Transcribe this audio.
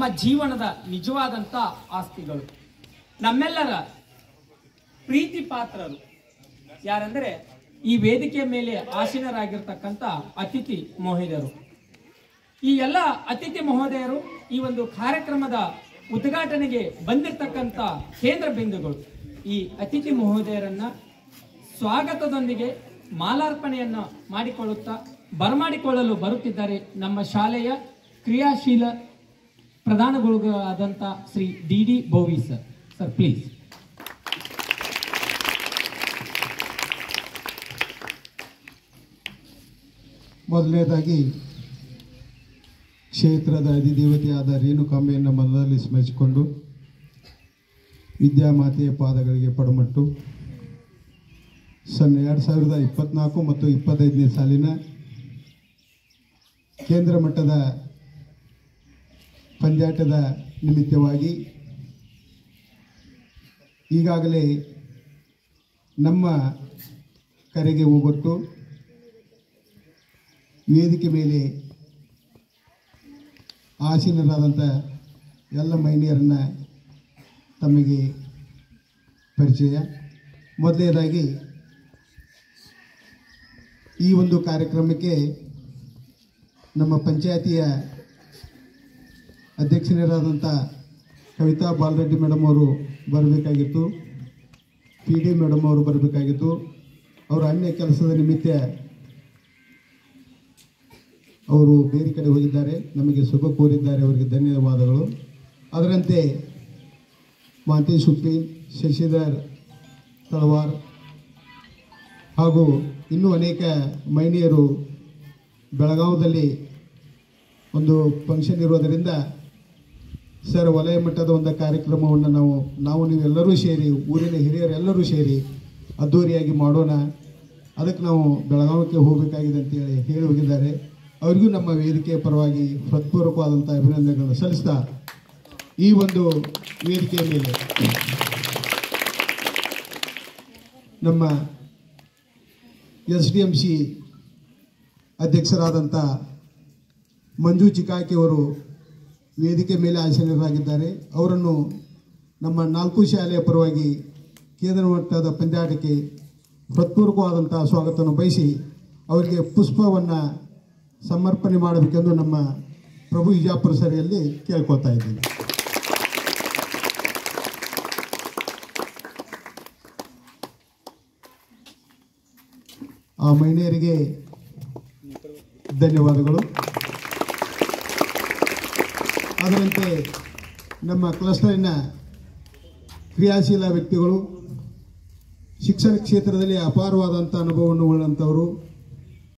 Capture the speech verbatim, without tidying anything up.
ನಮ್ಮ ಜೀವನದ ನಿಜವಾದಂಥ ಆಸ್ತಿಗಳು. ನಮ್ಮೆಲ್ಲರ ಪ್ರೀತಿ ಪಾತ್ರರು ಯಾರೆಂದರೆ ಈ ವೇದಿಕೆಯ ಮೇಲೆ ಆಸೀನರಾಗಿರ್ತಕ್ಕಂಥ ಅತಿಥಿ ಮಹೋದಯರು. ಈ ಎಲ್ಲ ಅತಿಥಿ ಮಹೋದಯರು ಈ ಒಂದು ಕಾರ್ಯಕ್ರಮದ ಉದ್ಘಾಟನೆಗೆ ಬಂದಿರತಕ್ಕಂಥ ಕೇಂದ್ರ ಬಿಂದುಗಳು. ಈ ಅತಿಥಿ ಮಹೋದಯರನ್ನ ಸ್ವಾಗತದೊಂದಿಗೆ ಮಾಲಾರ್ಪಣೆಯನ್ನು ಮಾಡಿಕೊಳ್ಳುತ್ತಾ ಬರಮಾಡಿಕೊಳ್ಳಲು ಬರುತ್ತಿದ್ದಾರೆ ನಮ್ಮ ಶಾಲೆಯ ಕ್ರಿಯಾಶೀಲ ಪ್ರಧಾನ ಗುರುಗಳಾದಂಥ Shri D D Bovi sir. Sir please. ಮೊದಲನೇದಾಗಿ ಕ್ಷೇತ್ರದ ಅಧಿದೇವತೆಯಾದ ರೇಣುಕಾಂಬೆಯನ್ನು ಮನದಲ್ಲಿ ಸ್ಮರಿಸಿಕೊಂಡು ವಿದ್ಯಾಮಾತೆಯ ಪಾದಗಳಿಗೆ ಪಡಮಟ್ಟು ಸನ್ ಎರಡು ಸಾವಿರದ ಇಪ್ಪತ್ತ್ನಾಲ್ಕು ಮತ್ತು ಇಪ್ಪತ್ತೈದನೇ ಸಾಲಿನ ಕೇಂದ್ರ ಮಟ್ಟದ ಪಂದ್ಯಾಟದ ನಿಮಿತ್ತವಾಗಿ ಈಗಾಗಲೇ ನಮ್ಮ ಕರೆಗೆ ಹೋಗೊಟ್ಟು ವೇದಿಕೆ ಮೇಲೆ ಆಸೀನರಾದಂಥ ಎಲ್ಲ ಮಹಿಳೆಯರನ್ನು ತಮಗೆ ಪರಿಚಯ. ಮೊದಲನೇದಾಗಿ ಈ ಒಂದು ಕಾರ್ಯಕ್ರಮಕ್ಕೆ ನಮ್ಮ ಪಂಚಾಯತಿಯ ಅಧ್ಯಕ್ಷರಾದಂಥ ಕವಿತಾ ಬಾಲರೆಡ್ಡಿ ಮೇಡಮ್ ಅವರು ಬರಬೇಕಾಗಿತ್ತು, ಪಿ ಡಿ ಮೇಡಮ್ ಅವರು ಬರಬೇಕಾಗಿತ್ತು. ಅವರು ಅನ್ಯ ಕೆಲಸದ ನಿಮಿತ್ತ ಅವರು ಬೇರೆ ಕಡೆ ಹೋಗಿದ್ದಾರೆ, ನಮಗೆ ಶುಭ ಕೋರಿದ್ದಾರೆ, ಅವರಿಗೆ ಧನ್ಯವಾದಗಳು. ಅದರಂತೆ ಮಾಂತೇಶ್ ಉಪ್ಪಿನ್, ಶಶಿಧರ್ ತಳವಾರ್ ಹಾಗೂ ಇನ್ನೂ ಅನೇಕ ಮಹಿಳೆಯರು ಬೆಳಗಾವದಲ್ಲಿ ಒಂದು ಫಂಕ್ಷನ್ ಇರೋದರಿಂದ ಸರ್ ವಲಯ ಮಟ್ಟದ ಒಂದು ಕಾರ್ಯಕ್ರಮವನ್ನು ನಾವು ನಾವು ನೀವೆಲ್ಲರೂ ಸೇರಿ ಊರಿನ ಹಿರಿಯರೆಲ್ಲರೂ ಸೇರಿ ಅದ್ದೂರಿಯಾಗಿ ಮಾಡೋಣ, ಅದಕ್ಕೆ ನಾವು ಬೆಳಗಾವಕ್ಕೆ ಹೋಗಬೇಕಾಗಿದೆ ಅಂತೇಳಿ ಹೇಳಿ ಹೋಗಿದ್ದಾರೆ. ಅವರಿಗೂ ನಮ್ಮ ವೇದಿಕೆಯ ಪರವಾಗಿ ಹೃತ್ಪೂರ್ವಕವಾದಂಥ ಅಭಿನಂದನೆಗಳನ್ನು ಸಲ್ಲಿಸ್ತಾ ಈ ಒಂದು ವೇದಿಕೆಯ ಮೇಲೆ ನಮ್ಮ ಎಸ್ ಡಿ ಎಂ ಸಿ ಅಧ್ಯಕ್ಷರಾದಂಥ ಮಂಜು ಚಿಕಾಕಿ ಅವರು ವೇದಿಕೆ ಮೇಲೆ ಆಸೀನರಾಗಿದ್ದಾರೆ. ಅವರನ್ನು ನಮ್ಮ ನಾಲ್ಕು ಶಾಲೆಯ ಪರವಾಗಿ ಕೇಂದ್ರ ಮಟ್ಟದ ಪಂದ್ಯಾಟಕ್ಕೆ ಹೃತ್ಪೂರ್ವಕವಾದಂಥ ಸ್ವಾಗತವನ್ನು ಬಯಸಿ ಅವರಿಗೆ ಪುಷ್ಪವನ್ನು ಸಮರ್ಪಣೆ ಮಾಡಬೇಕೆಂದು ನಮ್ಮ ಪ್ರಭು ವಿಜಾಪುರ ಸರಿಯಲ್ಲಿ ಕೇಳ್ಕೊಳ್ತಾ ಇದ್ದೀನಿ. ಆ ಮಹಿಳೆಯರಿಗೆ ಧನ್ಯವಾದಗಳು. ಅದರಂತೆ ನಮ್ಮ ಕ್ಲಸ್ಟರಿನ ಕ್ರಿಯಾಶೀಲ ವ್ಯಕ್ತಿಗಳು, ಶಿಕ್ಷಣ ಕ್ಷೇತ್ರದಲ್ಲಿ ಅಪಾರವಾದಂಥ ಅನುಭವವನ್ನು ಉಳ್ಳಂಥವರು,